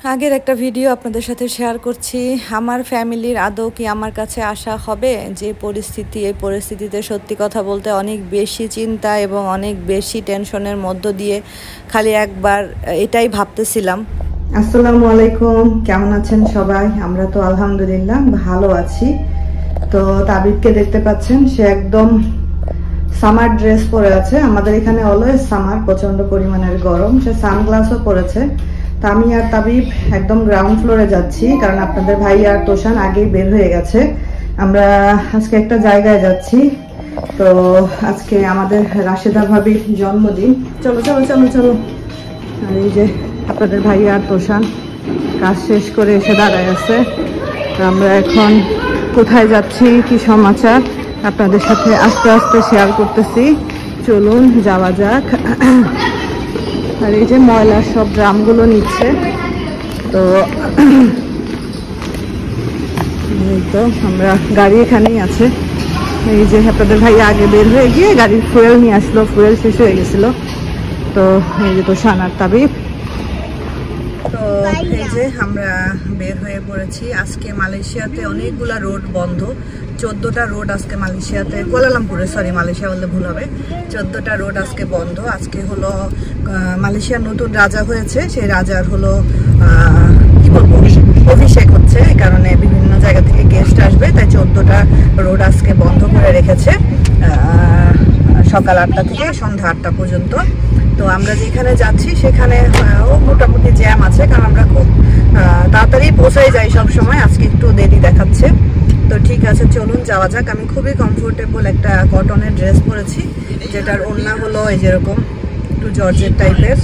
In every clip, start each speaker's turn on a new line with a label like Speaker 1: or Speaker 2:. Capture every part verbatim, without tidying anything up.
Speaker 1: আগের একটা ভিডিও আপনাদের সাথে শেয়ার করছি। আমার ফ্যামিলির আদৌ কি আমার কাছে আসা হবে? যে পরিস্থিতি, এই পরিস্থিতিতে সত্যি কথা বলতে অনেক বেশি চিন্তা এবং অনেক বেশি টেনশনের মধ্য দিয়ে খালি একবার এটাই ভাবতেছিলাম। আসসালামু আলাইকুম, কেমন আছেন সবাই? আমরা তো আলহামদুলিল্লাহ ভালো আছি। তো তাবিবকে দেখতে পাচ্ছেন, সে একদম সামার ড্রেস পরে আছে। আমাদের এখানে অলওয়েজ সামার, প্রচন্ড পরিমাণের গরম। সে সানগ্লাসও পরেছে। তা আমি আর তাবিব একদম গ্রাউন্ড ফ্লোরে যাচ্ছি, কারণ আপনাদের ভাই আর তোষান আগেই বের হয়ে গেছে। আমরা আজকে একটা জায়গায় যাচ্ছি। তো আজকে আমাদের রাশেদা ভাবির জন্মদিন। চলো চলো চলো চলো। আর এই যে আপনাদের ভাই আর তোষান কাজ শেষ করে এসে দাঁড়ায় আছে। আমরা এখন কোথায় যাচ্ছি, কি সমাচার আপনাদের সাথে আস্তে আস্তে শেয়ার করতেছি। চলুন যাওয়া যাক। আর এই যে ময়লার সব ড্রামগুলো নিচ্ছে। তো এই তো আমরা গাড়ি এখানেই আছে। এই যে আপনাদের ভাই আগে বের হয়ে গিয়ে গাড়ির ফুয়েল নিয়ে আসলো, ফুয়েল শেষ হয়ে গেছিল। তো এই যে তো সানার তাবিব। তো এই যে আমরা বের হয়ে পড়েছি। আজকে মালয়েশিয়াতে অনেকগুলা রোড বন্ধ। চোদ্দটা রোড আজকে মালয়েশিয়াতে, কুয়ালালামপুরে, সরি মালয়েশিয়া বললে ভুল হবে। চোদ্দটা রোড আজকে বন্ধ। আজকে হলো মালয়েশিয়ার নতুন রাজা হয়েছে, সেই রাজার হলো কি বলবো অভিষেক হচ্ছে। এই কারণে বিভিন্ন জায়গা থেকে গেস্ট আসবে, তাই চোদ্দটা রোড আজকে বন্ধ করে রেখেছে সকাল আটটা থেকে সন্ধ্যা আটটা পর্যন্ত। তো আমরা যেখানে যাচ্ছি সেখানে ও মোটামুটি জ্যাম আছে, কারণ আমরা খুব তাড়াতাড়ি পৌঁছাই যাই সব সময়। আজকে একটু দেরি দেখাচ্ছে। তো ঠিক আছে, চলুন যাওয়া যাক। আমি খুবই কমফোর্টেবল একটা কটনের ড্রেস পরেছি, যেটার ওড়না হলো এই যেরকম একটু জর্জেট টাইপের।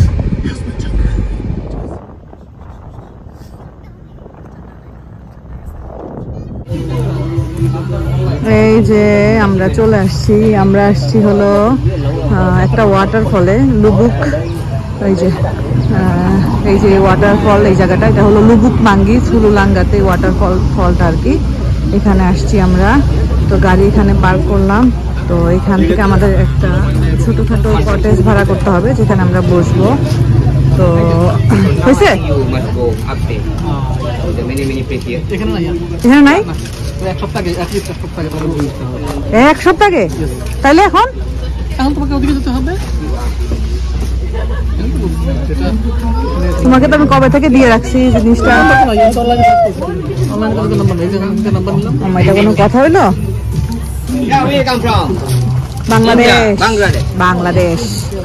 Speaker 1: এই যে আমরা চলে আসছি, আমরা আসছি হলো একটা ওয়াটারফলে, লুবুক। এই যে এই যে ওয়াটারফল, এই জায়গাটা এটা হলো লুবুক মাঙ্গিস, হুলুলাঙ্গাতে ওয়াটারফল ফলটা আর কি। এখানে আসছি আমরা। তো গাড়ি এখানে পার্ক করলাম। তো এখান থেকে আমাদের একটা ছোটখাটো কটেজ ভাড়া করতে হবে, যেখানে আমরা বসবো। তো হয়েছে এখানে নাই এক সপ্তাহ আগে, তাইলে এখন এখন তোমাকে ওদিকে যেতে হবে। তোমাকে তো আমি কবে থেকে দিয়ে রাখছি জিনিসটা। এটা কোনো কথা হইলো? বাংলাদেশ বাংলাদেশ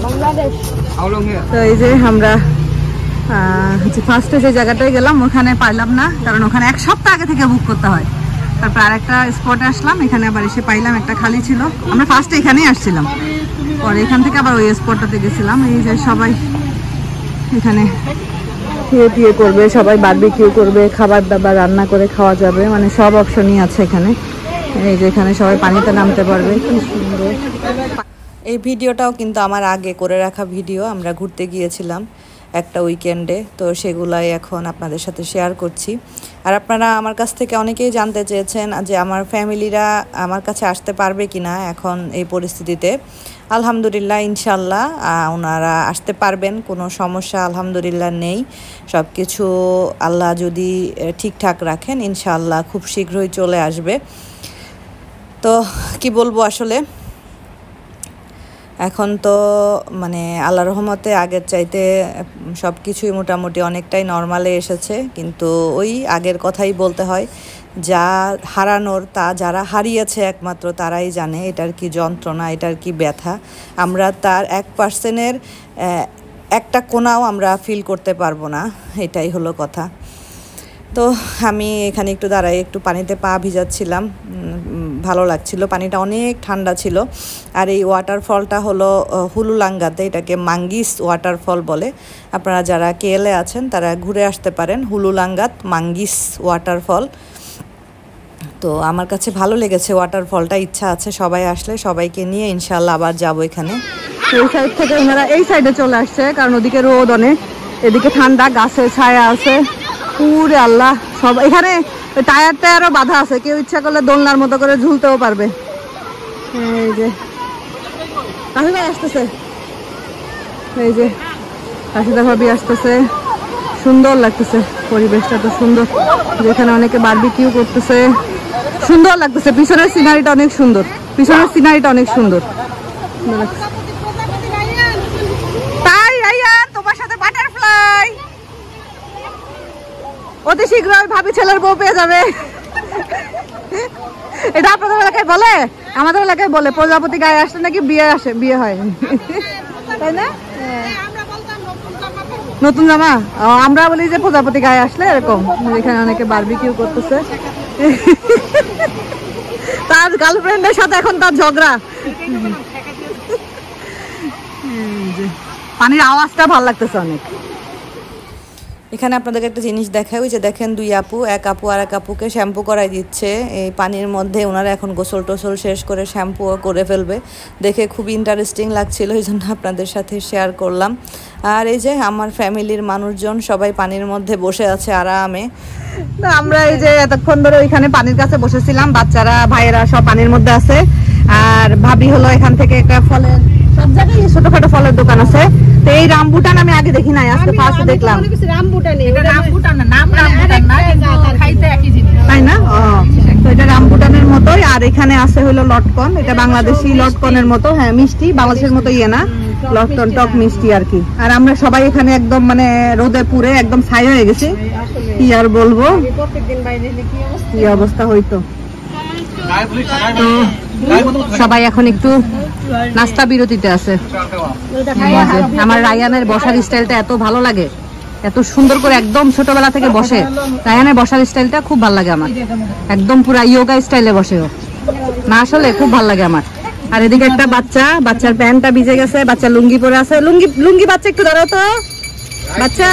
Speaker 1: তো এই যে আমরা ফার্স্টে যে জায়গাটায় গেলাম ওখানে পাইলাম না, কারণ ওখানে এক সপ্তাহ আগে থেকে বুক করতে হয়। তারপর আরেকটা স্পটে আসলাম, এখানে আবার এসে পাইলাম একটা খালি ছিল। আমরা ফার্স্টে এখানেই আসছিলাম, পরে এখান থেকে আবার ওই স্পটটাতে গেছিলাম। এই যে সবাই এখানে খেয়ে দিয়ে করবে, সবাই বারবিকিউ করবে, খাবার দাবার রান্না করে খাওয়া যাবে, মানে সব অপশনই আছে এখানে। এই যে এখানে সবাই পানিতে নামতে পারবে, কি সুন্দর। এই ভিডিওটাও কিন্তু আমার আগে করে রাখা ভিডিও। আমরা ঘুরতে গিয়েছিলাম একটা উইকেন্ডে, তো সেগুলাই এখন আপনাদের সাথে শেয়ার করছি। আর আপনারা আমার কাছ থেকে অনেকেই জানতে চেয়েছেন যে আমার ফ্যামিলিরা আমার কাছে আসতে পারবে কিনা এখন এই পরিস্থিতিতে। আলহামদুলিল্লাহ, ইনশাল্লাহ ওনারা আসতে পারবেন, কোনো সমস্যা আলহামদুলিল্লাহ নেই। সব কিছু আল্লাহ যদি ঠিকঠাক রাখেন, ইনশাল্লাহ খুব শীঘ্রই চলে আসবে। তো কি বলবো আসলে, এখন তো মানে আল্লাহর রহমতে আগের চাইতে সব কিছুই মোটামুটি অনেকটাই নর্মালে এসেছে। কিন্তু ওই আগের কথাই বলতে হয়, যা হারানোর তা যারা হারিয়েছে একমাত্র তারাই জানে এটার কি যন্ত্রণা, এটার কি ব্যথা। আমরা তার এক পার্সেন্টের একটা কোনাও আমরা ফিল করতে পারবো না, এটাই হলো কথা। তো আমি এখানে একটু দাঁড়াই, একটু পানিতে পা ভিজাচ্ছিলাম, ভালো লাগছিল, পানিটা অনেক ঠান্ডা ছিল। আর এই ওয়াটারফলটা হলো হুলুলাঙ্গাতে, এটাকে মাঙ্গিস ওয়াটারফল বলে। আপনারা যারা কেএলএ আছেন তারা ঘুরে আসতে পারেন, হুলুলাঙ্গাত মাঙ্গিস ওয়াটারফল। তো আমার কাছে ভালো লেগেছে ওয়াটারফলটা, ইচ্ছা আছে সবাই আসলে সবাইকে নিয়ে ইনশাল্লাহ আবার যাবো এখানে। এই সাইড থেকে ওনারা এই সাইডে চলে আসছে, কারণ ওদিকে রোদ অনেক, এদিকে ঠান্ডা, গাছের ছায়া আছে। পুরে আল্লাহ, সব এখানে টায়ার টায়ারও বাঁধা আছে, কেউ ইচ্ছা করলে দোলনার মতো করে ঝুলতেও পারবে। এই যে রাশিদা ভাই আসতেছে, এই যে রাশিদা ভাবি আসতেছে, সুন্দর লাগতেছে, পরিবেশটা তো সুন্দর, যেখানে অনেকে বারবিকিউ করতেছে, সুন্দর লাগতেছে। পিছনের সিনারিটা অনেক সুন্দর, পিছনের সিনারিটা অনেক সুন্দর। তাই রায়ান, তোমার সাথে বাটারফ্লাই অতি শীঘ্রই ভাবি ছেলের বউ পেয়ে যাবে। এটা আপনাদের এলাকায় বলে? আমাদের এলাকায় বলে প্রজাপতি গায়ে আসলে নাকি বিয়ে আসে, বিয়ে হয়, তাই না? নতুন জামা আমরা বলি যে প্রজাপতি গায়ে আসলে এরকম। এখানে অনেকে বারবিকিউ করতেছে, তার গার্লফ্রেন্ডের সাথে এখন তার ঝগড়া। পানির আওয়াজটা ভালো লাগতেছে অনেক। এখানে আপনাদেরকে একটা জিনিস দেখাই, ওই যে দেখেন দুই আপু, এক আপু আর এক আপুকে শ্যাম্পু করাই দিচ্ছে এই পানির মধ্যে। ওনারা এখন গোসল টোসল শেষ করে শ্যাম্পুও করে ফেলবে, দেখে খুব ইন্টারেস্টিং লাগছিল, এই জন্য আপনাদের সাথে শেয়ার করলাম। আর এই যে আমার ফ্যামিলির মানুষজন সবাই পানির মধ্যে বসে আছে আরামে। আমরা এই যে এতক্ষণ ধরে ওইখানে পানির কাছে বসেছিলাম, বাচ্চারা ভাইয়েরা সব পানির মধ্যে আছে। আর ভাবি হলো এখান থেকে একটা ফলের, সব জায়গায় ছোটখাটো ফলের দোকান আছে। তো এই রামবুটান আমি আগে দেখি নাই, আজকে ফার্স্ট দেখলাম। তাই না? তো এটা রামবুটানের মতোই। আর এখানে আছে হলো লটকন, এটা বাংলাদেশি লটকনের মতো, হ্যাঁ মিষ্টি, বাংলাদেশের মতো ইয়ে না, লটকন টক মিষ্টি আর কি। আর আমরা সবাই এখানে একদম মানে রোদে পুরে একদম ছাই হয়ে গেছি, কি আর বলবো, কি অবস্থা হইতো। সবাই এখন একটু নাস্তা বিরতিতে আছে। আমার রায়ানের বসার স্টাইলটা এত ভালো লাগে, এত সুন্দর করে একদম ছোটবেলা থেকে বসে। রায়ানের বসার স্টাইলটা খুব ভালো লাগে আমার, একদম পুরা ইয়োগা স্টাইলে বসে ও, না আসলে খুব ভালো লাগে আমার। আর এদিকে একটা বাচ্চা, বাচ্চার প্যান্টটা ভিজে গেছে, বাচ্চা লুঙ্গি পরে আছে। লুঙ্গি লুঙ্গি বাচ্চা একটু দাঁড়াও তো, বাচ্চা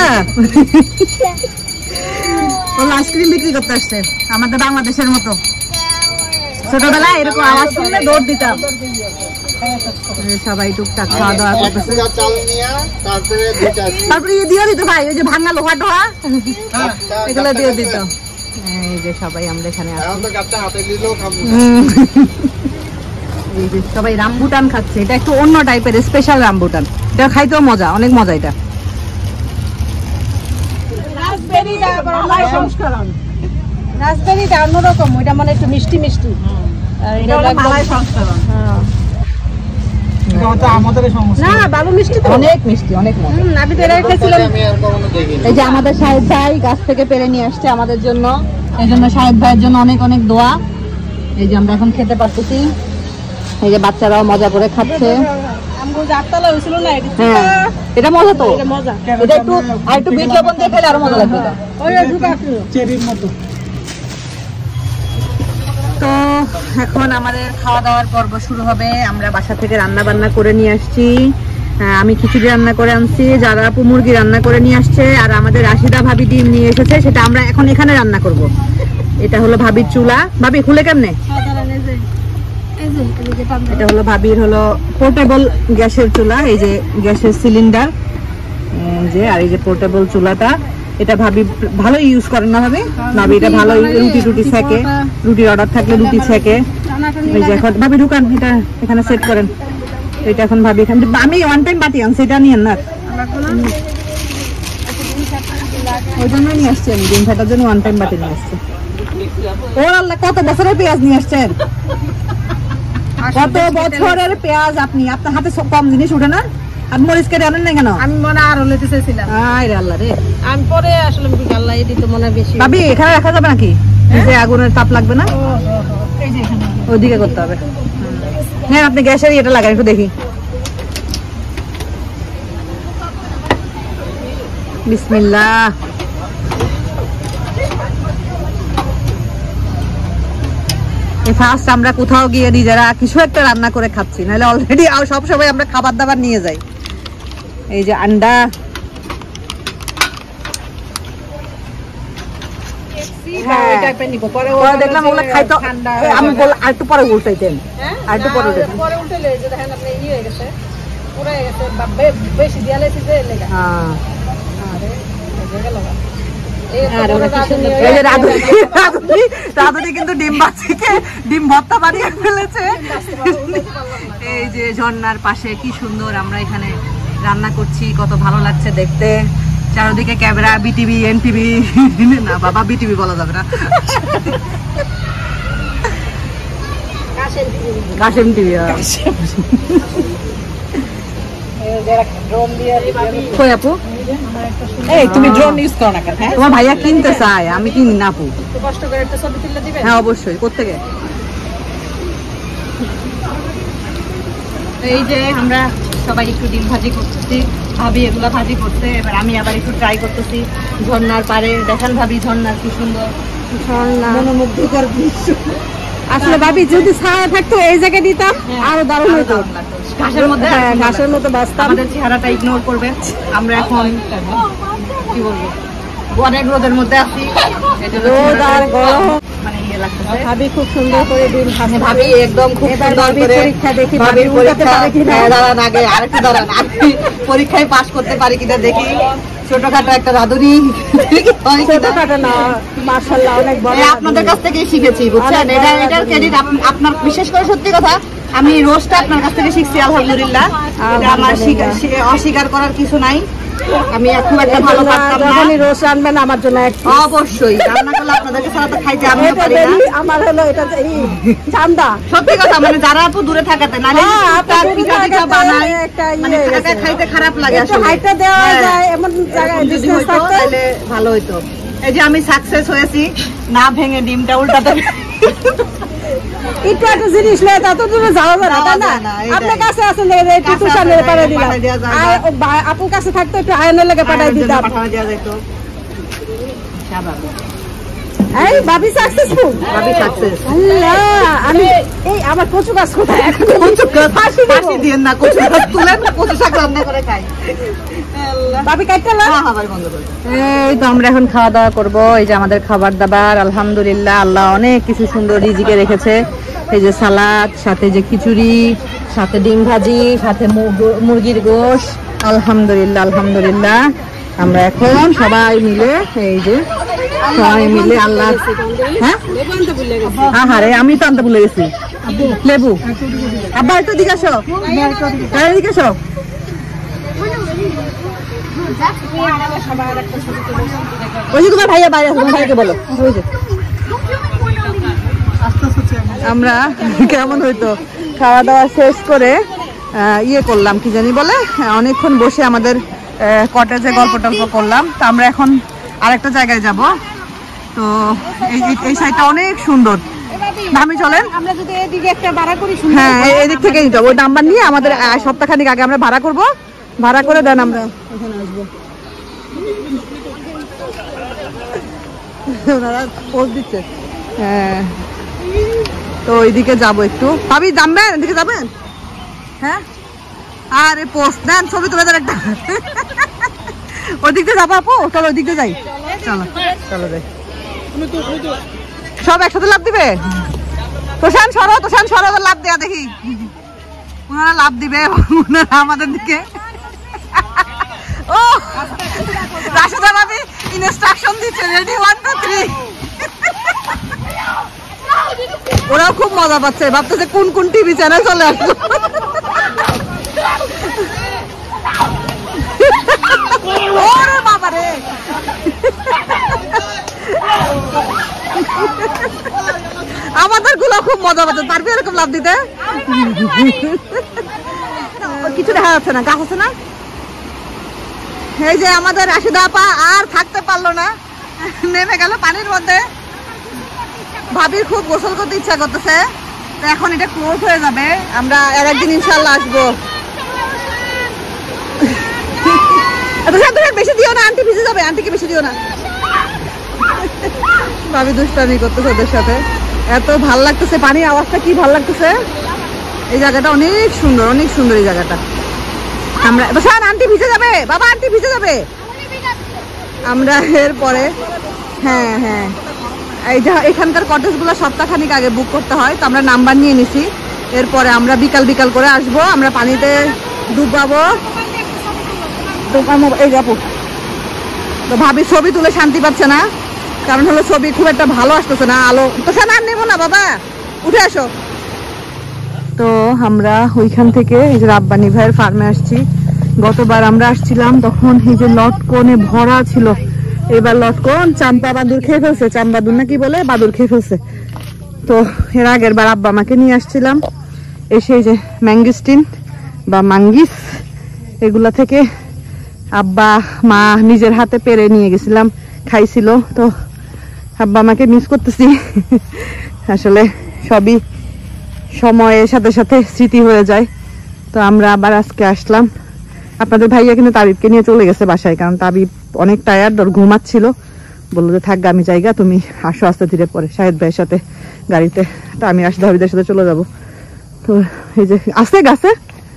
Speaker 1: আইসক্রিম বিক্রি করতে আসছে আমাদের বাংলাদেশের মতো। ছোটবেলায় এরকম আওয়াজ শুনলে দৌড় দিতাম। সবাই টুকটাক খাওয়া দাওয়া করতেছে, তারপরে ইয়ে দিয়ে দিত ভাই, ওই যে ভাঙা লোহা টোহা এগুলো দিয়ে দিত। এই যে সবাই আমরা এখানে সবাই রামবুটান খাচ্ছে। এটা একটু অন্য টাইপের স্পেশাল রামবুটান, এটা খাইতেও মজা, অনেক মজা। এটা রাসবেরিটা অন্যরকম, ওইটা মানে একটু মিষ্টি মিষ্টি, আর এটা মালাই সংস্করণ। না বাবু মিষ্টি তো অনেক মিষ্টি, অনেক মজা। আমি তো এটা খেয়েছিলাম। এই যে আমাদের শাহেদ ভাই গাছ থেকে পেরে নিয়ে আসছে আমাদের জন্য, এই জন্য শাহেদ ভাইয়ের জন্য অনেক অনেক দোয়া। এই যে আমরা এখন খেতে পারতেছি, এই যে বাচ্চারাও মজা করে খাচ্ছে। হ্যাঁ এটা মজা তো, এটা একটু আর একটু বিট লবণ দিয়ে খেলে আরো মজা লাগবে। তো এখন আমাদের খাওয়া দাওয়ার পর্ব শুরু হবে। আমরা বাসা থেকে রান্না বান্না করে নিয়ে আসছি। আমি খিচুড়ি রান্না করে আনছি, যারা আপু মুরগি রান্না করে নিয়ে আসছে, আর আমাদের রাশিদা ভাবি ডিম নিয়ে এসেছে, সেটা আমরা এখন এখানে রান্না করব। এটা হলো ভাবির চুলা। ভাবি খুলে কেমনে? এটা হলো ভাবির হলো পোর্টেবল গ্যাসের চুলা, এই যে গ্যাসের সিলিন্ডার, এই যে, আর এই যে পোর্টেবল চুলাটা, এটা ভাবি ভালো ইউজ করেন না ভাবি? ভাবি এটা ভালো রুটি টুটি সেকে, রুটির অর্ডার থাকলে রুটি সেকে। এই যে এখন ভাবি ঢুকান, এটা এখানে সেট করেন। এটা এখন ভাবি এখানে, আমি ওয়ান টাইম বাটি আনছি, এটা নিয়েন না, ওই জন্য নিয়ে আসছি আমি, ডিম ফাটার জন্য ওয়ান টাইম বাটি নিয়ে আসছি। ওর আল্লাহ, কত বছরের পেঁয়াজ নিয়ে আসছেন, কত বছরের পেঁয়াজ আপনি, আপনার হাতে কম জিনিস উঠে না? আপনি মরিচ কেটে আনেন না কেন? আমি মনে আরো লইতে চাইছিলাম। আরে আল্লাহ রে, আমি পরে আসলে আল্লাহ এই দিতে মনে বেশি। ভাবি এখানে রাখা যাবে নাকি? এই যে আগুনের তাপ লাগবে না, এই যে এখানে ওইদিকে করতে হবে। হ্যাঁ আপনি গ্যাসের এটা লাগান, একটু দেখি। বিসমিল্লাহ। ফার্স্ট আমরা কোথাও গিয়ে নিজেরা কিছু একটা রান্না করে খাচ্ছি, নাহলে অলরেডি সব সময় আমরা খাবার দাবার নিয়ে যাই। এই যে আন্ডা, দেখলাম ওগুলো খাইতো, আমি বল আর একটু পরে উল্টাইতেন, আর একটু পরে কিন্তু ডিম বাচ্চিকে ডিম ভর্তা বানিয়ে ফেলেছে। এই যে ঝর্ণার পাশে কি সুন্দর আমরা এখানে রান্না করছি, কত ভালো লাগছে দেখতে।
Speaker 2: চারদিকে ক্যামেরা, বিটিভি, এনটিভি, না বাবা বিটিভি বলা যাবে না, কাশেম টিভি। আপু এই তুমি ড্রোন ইউজ করো না কেন? তোমার ভাইয়া কিনতে চায়, আমি কিনি না আপু। কষ্ট করে একটা ছবি তুলে দিবে? হ্যাঁ অবশ্যই। কোত্থেকে? এই যে আমরা সবাই একটু ডিম ভাজি করতেছি, ভাবি এগুলা ভাজি করতে, এবার আমি আবার একটু ট্রাই করতেছি। ঝর্ণার পারে দেখান ভাবি, ঝর্ণার কি সুন্দর ঝর্ণা, মনোমুগ্ধকর দৃশ্য। আসলে ভাবি যদি ছায়া থাকতো এই জায়গায় দিতাম আরো দারুণ হতো। ঘাসের মধ্যে, ঘাসের মধ্যে বাঁচতাম। আমাদের চেহারাটা ইগনোর করবেন, আমরা এখন কি বলবো অনেক রোদের মধ্যে আছি, রোদ আর গরম মানে ইয়ে লাগতেছে। ভাবি খুব সুন্দর করে ডিম ভাজি, ভাবি একদম খুব সুন্দর করে পরীক্ষা দেখি ভাবি উল্টাতে পারে কিনা। দাঁড়ান আগে আরেকটু দাঁড়ান, আমি পরীক্ষায় পাস করতে পারি কিনা দেখি। ছোটখাটো একটা রাঁধুনি, ছোটখাটো না মাশাআল্লাহ অনেক বড়। আপনাদের কাছ থেকেই শিখেছি বুঝছেন, এটা এটার ক্রেডিট আপনার। বিশেষ করে সত্যি কথা আমি রোস্টটা আপনার কাছ থেকে শিখছি আলহামদুলিল্লাহ। আমার অস্বীকার করার কিছু নাই, আমি খুব একটা ভালো পারতাম না। যখনই রোস্ট আনবেন আমার জন্য অবশ্যই রান্না করলে আপনাদেরকে ছাড়া তো খাইতে আমিও পারি না। আমার হলো এটা এই চান্দা, সত্যি কথা মানে যারা আপু দূরে থাকাতে না তার পিঠা পিঠা বানায় মানে ঢাকা খাইতে খারাপ লাগে আসলে। হাইটা দেওয়া যায় এমন জায়গায় ডিসটেন্স থাকতে তাহলে ভালো হইতো। এই যে আমি সাকসেস হয়েছি, না ভেঙে ডিমটা উল্টাতে। একটু একটা জিনিস নেই তত দূরে যাওয়া যাবে না, তাই না? আপনার কাছে আসলে একটু তুষারের পাড়ে দিলাম, আর আপুর কাছে থাকতো একটু আয়নের লেগে পাঠাই দিতাম। এই ভাবি সাকসেসফুল, ভাবি সাকসেস। আল্লাহ আমি এই আমার কচু গাছ কোথায়? এখন কচু গাছ ফাঁসি দিয়েন না, কচু গাছ তুলেন, কচু শাক রান্না করে খাই। ভাবি কাটতে না? হ্যাঁ ভাই বন্ধ করে। এই তো আমরা এখন খাওয়া দাওয়া করব। এই যে আমাদের খাবার দাবার আলহামদুলিল্লাহ আল্লাহ অনেক কিছু সুন্দর রিজিকে রেখেছে। এই যে সালাদ, সাথে যে খিচুড়ি, সাথে ডিম ভাজি, সাথে মুরগির গোশ। আলহামদুলিল্লাহ আলহামদুলিল্লাহ আমরা এখন সবাই মিলে এই যে সবাই মিলে আল্লাহ। হ্যাঁ আহারে আমি তো আনতে ভুলে গেছি লেবু। আব্বা একটু দিকে আসো, এদিকে আসো। ওই যে তোমার ভাইয়া বাইরে আছে, তোমার ভাইকে বলো। ওই যে আমরা কেমন হইতো খাওয়া দাওয়া শেষ করে ইয়ে করলাম কি জানি বলে, অনেকক্ষণ বসে আমাদের কটেজে গল্প টল্প করলাম। তো আমরা এখন আরেকটা জায়গায় যাব। তো এই সাইডটা অনেক সুন্দর। আমি চলেন আমরা যদি এদিকে একটা ভাড়া করি, হ্যাঁ এদিক থেকেই যাবো। ওই নাম্বার নিয়ে আমাদের সপ্তাহখানিক আগে আমরা ভাড়া করব, ভাড়া করে দেন আমরা এখানে আসবো। ওনারা পোস্ট দিচ্ছে। হ্যাঁ তো ওইদিকে যাবো একটু। ভাবি যাবেন এদিকে যাবেন? হ্যাঁ আরে পোস্ট দেন, ছবি তুলে দেন একটা। ওইদিক দিয়ে যাবো আপু, চলো ওইদিক দিয়ে যাই। চলো চলো যাই। সব একসাথে লাভ দিবে? তোষান সরো, তোষান সরো, লাভ দেয়া দেখি। ওনারা লাভ দিবে, ওনারা আমাদের দিকে। ও রাশেদা ভাবি ইনস্ট্রাকশন দিচ্ছে, রেডি ওয়ান টু থ্রি। ওরাও খুব মজা পাচ্ছে, ভাবতেছে কোন কোন টিভি চ্যানেল চলে আসলো। ওরে বাবা রে, আমাদের গুলো খুব মজা পাচ্ছে। পারবি এরকম লাভ দিতে? কিছু দেখা যাচ্ছে না, গাছ আছে না। এই যে আমাদের রাশিদা আপা আর থাকতে পারলো না, নেমে গেল পানির মধ্যে। ভাবির খুব গোসল করতে ইচ্ছা করতেছে, এখন এটা ক্লোজ হয়ে যাবে। আমরা আর একদিন ইনশাল্লাহ আসবো। বেশি দিও না, আন্টি ভিজে যাবে, আন্টিকে বেশি দিও না। ভাবি দুষ্টামি করতেছে ওদের সাথে। এত ভাল লাগতেছে, পানির আওয়াজটা কি ভাল লাগতেছে। এই জায়গাটা অনেক সুন্দর, অনেক সুন্দর এই জায়গাটা। আমরা আন্টি ভিজে যাবে, বাবা আন্টি ভিজে যাবে। আমরা এরপরে হ্যাঁ হ্যাঁ এই যে এখানকার কটেজ গুলো সপ্তাহখানিক আগে বুক করতে হয়। তো আমরা নাম্বার নিয়ে নিছি। এরপরে আমরা বিকাল বিকাল করে আসবো, আমরা পানিতে ডুবাবো। এই যাবো তো ভাবি ছবি তুলে শান্তি পাচ্ছে না, কারণ হলো ছবি খুব একটা ভালো আসতেছে না, আলো তো সে আর নেবো না। বাবা উঠে আসো। তো আমরা ওইখান থেকে এই যে রাব্বানি ভাইয়ের ফার্মে আসছি,
Speaker 3: গতবার আমরা আসছিলাম তখন এই যে লটকনে ভরা ছিল, এবার লটকন চাম্পা বাদুর খেয়ে ফেলছে, চাম্বাদুর না কি বলে, বাদুর খেয়ে ফেলছে। তো এর আগের বার আব্বা আমাকে নিয়ে আসছিলাম, এসে এই যে ম্যাঙ্গিস্টিন বা মাঙ্গিস এগুলা থেকে আব্বা মা নিজের হাতে পেরে নিয়ে গেছিলাম, খাইছিল। তো আব্বা আমাকে মিস করতেছি। আসলে সবই সময়ের সাথে সাথে স্মৃতি হয়ে যায়। তো আমরা আবার আজকে আসলাম। আপনাদের ভাইয়া কিন্তু তাবিবকে নিয়ে চলে গেছে বাসায়, কারণ তাবিব অনেক টায়ার্ড, ওর ঘুমাচ্ছিল। বললো যে থাক আমি জায়গা, তুমি আসো আস্তে ধীরে পরে শাহেদ ভাইয়ের সাথে গাড়িতে। তো আমি রাশেদা ভাবিদের সাথে চলে যাব। তো এই যে আছে গাছে,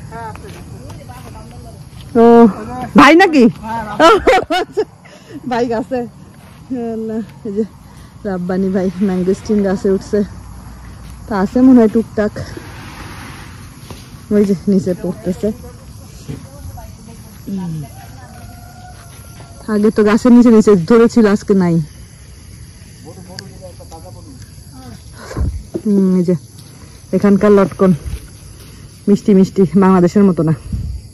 Speaker 3: ও ভাই নাকি ভাই গাছে, এই যে রাব্বানি ভাই ম্যাঙ্গোস্টিন গাছে উঠছে। তা আছে মনে হয় টুকটাক, ওই যে নিচে পড়তেছে। আগে তো গাছের নিচে নিচে ধরেছিল, আজকে নাই। হম এই যে এখানকার লটকন মিষ্টি মিষ্টি, বাংলাদেশের মতো না।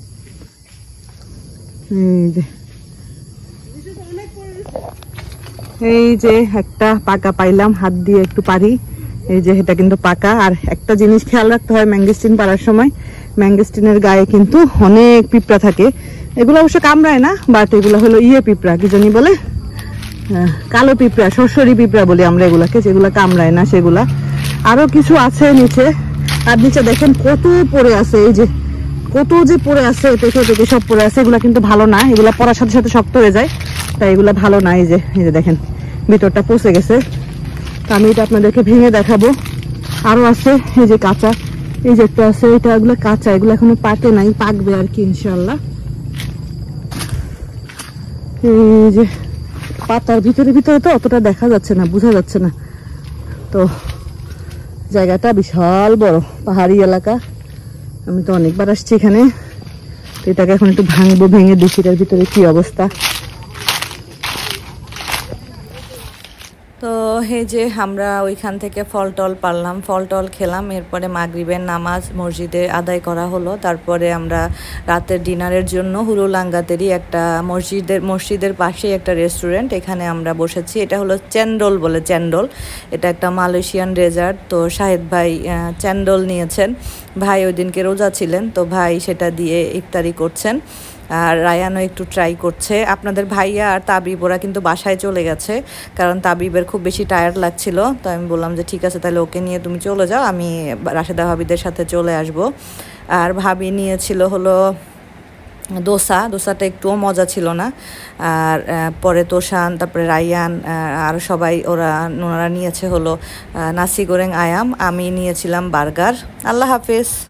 Speaker 3: এই যে এই যে একটা পাকা পাইলাম, হাত দিয়ে একটু পারি। এই যে এটা কিন্তু পাকা। আর একটা জিনিস খেয়াল রাখতে হয় ম্যাঙ্গোস্টিন পাড়ার সময়, ম্যাঙ্গোস্টিনের গায়ে কিন্তু অনেক পিঁপড়া থাকে। এগুলো অবশ্য কামড়ায় না, বাট এগুলো হলো ইয়ে পিঁপড়া, কি জানি বলে, কালো পিঁপড়া, সরসরি পিঁপড়া বলি আমরা এগুলাকে, যেগুলা কামড়ায় না সেগুলা। আরো কিছু আছে নিচে, আর নিচে দেখেন কত পড়ে আছে, এই যে কত যে পড়ে আছে, পেকে পেকে সব পড়ে আছে। এগুলা কিন্তু ভালো না, এগুলা পড়ার সাথে সাথে শক্ত হয়ে যায়, তাই এগুলা ভালো না। এই যে এই যে দেখেন ভিতরটা পচে গেছে। তো আমি এটা আপনাদেরকে ভেঙে দেখাবো। আরো আছে এই যে কাঁচা, এই যে একটা আছে, এটা এগুলো কাঁচা, এগুলো এখনো পাকে নাই, পাকবে আর কি ইনশাল্লাহ। এই যে পাতার ভিতরে ভিতরে তো অতটা দেখা যাচ্ছে না, বোঝা যাচ্ছে না। তো জায়গাটা বিশাল বড়, পাহাড়ি এলাকা। আমি তো অনেকবার আসছি এখানে। তো এটাকে এখন একটু ভাঙবো, ভেঙে দেখি এটার ভিতরে কি অবস্থা।
Speaker 1: তো এই যে আমরা ওইখান থেকে ফল টল পারলাম, ফল টল খেলাম। এরপরে মাগরিবের নামাজ মসজিদে আদায় করা হলো। তারপরে আমরা রাতের ডিনারের জন্য হুরুলাঙ্গাতেরই একটা মসজিদের মসজিদের পাশেই একটা রেস্টুরেন্ট, এখানে আমরা বসেছি। এটা হলো চ্যান্ডল বলে, চ্যান্ডল। এটা একটা মালয়েশিয়ান ডেজার্ট। তো শাহেদ ভাই চ্যান্ডল নিয়েছেন, ভাই ওই দিনকে রোজা ছিলেন, তো ভাই সেটা দিয়ে ইফতারি করছেন। আর রায়ানও একটু ট্রাই করছে। আপনাদের ভাইয়া আর তাবিব ওরা কিন্তু বাসায় চলে গেছে, কারণ তাবিবের খুব বেশি টায়ার্ড লাগছিল। তো আমি বললাম যে ঠিক আছে, তাহলে ওকে নিয়ে তুমি চলে যাও, আমি রাশেদা ভাবিদের সাথে চলে আসব। আর ভাবি নিয়েছিল হলো দোসা, দোসাটা একটুও মজা ছিল না। আর পরে তোষান, তারপরে রায়ান আর সবাই ওরা ওনারা নিয়েছে হলো নাসি গোরেং আয়াম, আমি নিয়েছিলাম বার্গার। আল্লাহ হাফেজ।